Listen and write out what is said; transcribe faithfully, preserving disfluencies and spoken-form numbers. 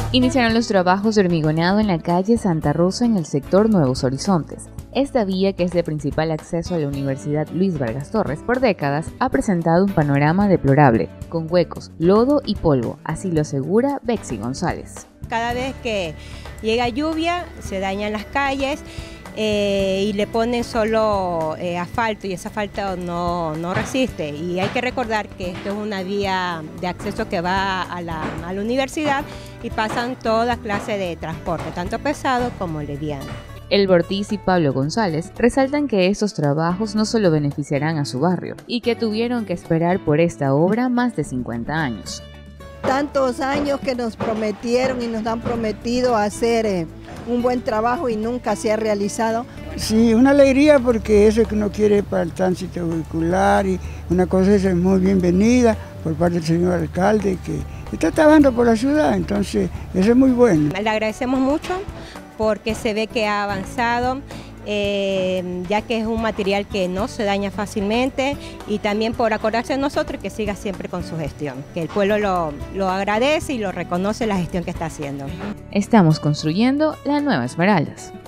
Iniciaron los trabajos de hormigonado en la calle Santa Rosa en el sector Nuevos Horizontes. Esta vía, que es de principal acceso a la Universidad Luis Vargas Torres por décadas, ha presentado un panorama deplorable, con huecos, lodo y polvo, así lo asegura Bexy González. Cada vez que llega lluvia se dañan las calles eh, y le ponen solo eh, asfalto, y ese asfalto no, no resiste. Y hay que recordar que esto es una vía de acceso que va a la, a la universidad y pasan toda clase de transporte, tanto pesado como liviano. El Ortiz y Pablo González resaltan que estos trabajos no solo beneficiarán a su barrio y que tuvieron que esperar por esta obra más de cincuenta años. Tantos años que nos prometieron y nos han prometido hacer eh, un buen trabajo y nunca se ha realizado. Sí, una alegría, porque eso que uno quiere para el tránsito vehicular, y una cosa es muy bienvenida por parte del señor alcalde, que está trabajando por la ciudad, entonces eso es muy bueno. Le agradecemos mucho porque se ve que ha avanzado, eh, ya que es un material que no se daña fácilmente, y también por acordarse de nosotros y que siga siempre con su gestión, que el pueblo lo, lo agradece y lo reconoce la gestión que está haciendo. Estamos construyendo la Nueva Esmeraldas.